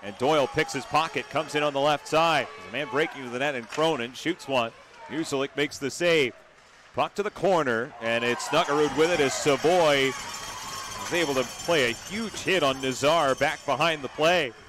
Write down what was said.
And Doyle picks his pocket, comes in on the left side. There's a man breaking to the net, and Cronin shoots one. Muselik makes the save. Puck to the corner, and it's Snuggerud with it as Savoie was able to play a huge hit on Nazar back behind the play.